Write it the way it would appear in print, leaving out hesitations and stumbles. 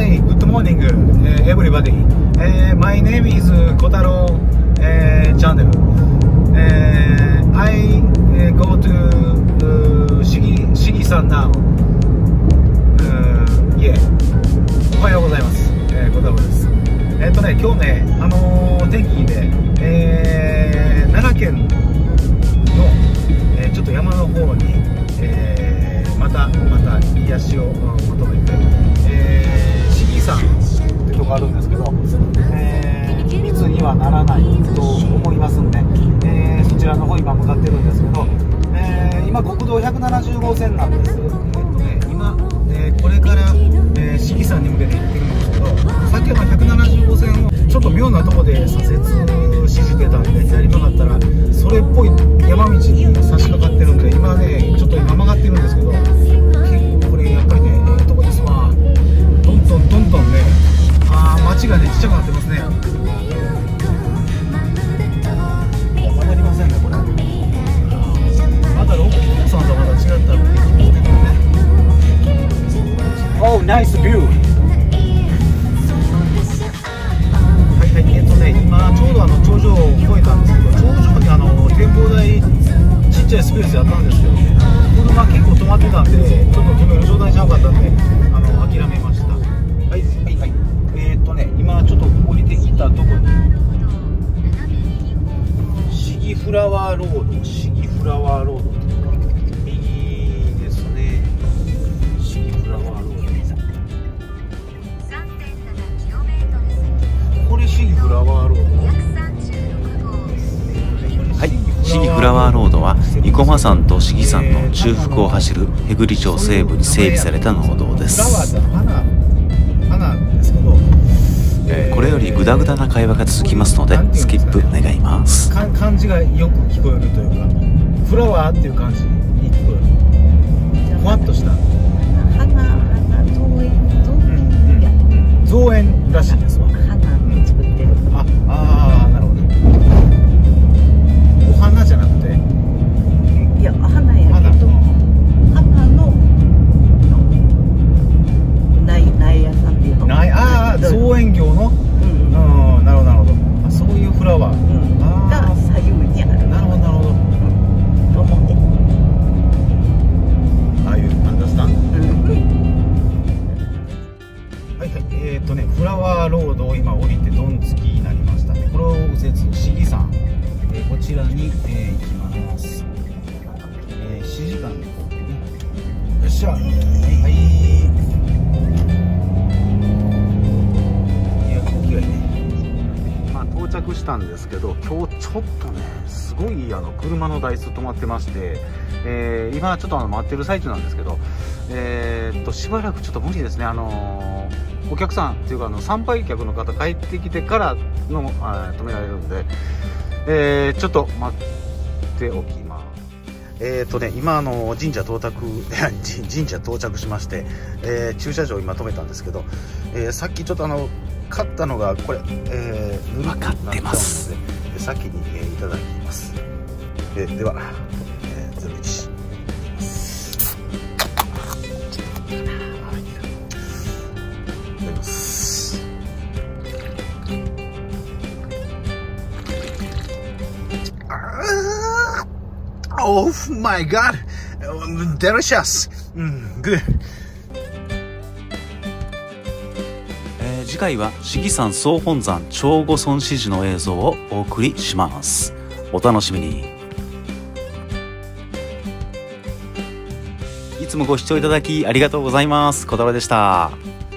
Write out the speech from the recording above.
Hey, good morning, everybody. My name is Kotaro channel. I go to Shigi-san now. Yeah. おはようございます。小太郎です。今日ね、天気いいんで、奈良県の、ちょっと山の方に、また癒しを求めて、市議山ってとこあるんですけど、密にはならないと思いますんで、そちらの方今向かってるんですけど、今国道170号線なんです。今、これから、市議山に向けて行ってるんですけど、さっきの170号線をちょっと妙なところで左折ししてたんで、左曲がったらそれっぽい山道に差し掛かってるんで、今ねちょっと今曲がってるんですけど、これやっぱりねとこですわ。どんどんね、街がねちっちゃくなってますね。曲がりませんねこれ。まだロボットさんとまた違ったら出てくるね。Oh, nice view. 今ちょうど頂上を越えたんですけど、頂上に展望台ちっちゃいスペースやったんですけどね、車結構止まってたんで、ちょっと止める状態じゃなかったんで諦めました。今ちょっと降りてきたとこにシギフラワーロード右ですね。シギフラワーロード、これシギフラワーロード。 はい、シギフラワーロードは生駒山と市議山の中腹を走る平栗町西部に整備された農道です。これよりグダグダな会話が続きますのでスキップ願います。 漢字がよく聞こえるというか、フラワーっていう感じに聞こえる。ふわっとした造園らしいですわ。 花作ってる。 なるほど。お花じゃなくて、 いや花やけど、花の苗屋さんっていうの。 造園業の。なるほど。そういうフラワーが左右にある。 なるほど。 と思うね。 ああいうアンダースタンド。フラワーロードを今降りてドンツキになりましたね。これを右折市議山、こちらに、行きます。7時間でこうね。よっしゃ。いや空気がいいね。到着したんですけど、今日ちょっとねすごい車の台数止まってまして、今ちょっと待ってる最中なんですけど、しばらくちょっと無理ですね。お客さんっていうか参拝客の方帰ってきてからの止められるんで、ちょっと待っておきます。今神社到着しまして、駐車場今止めたんですけど、さっきちょっと買ったのがこれ、 分かってます。 先に、いただきます。では、01Oh my god! Delicious! Good! 次回は市議山総本山長後村支持の映像をお送りします。お楽しみに。いつもご視聴いただきありがとうございます。小太郎でした。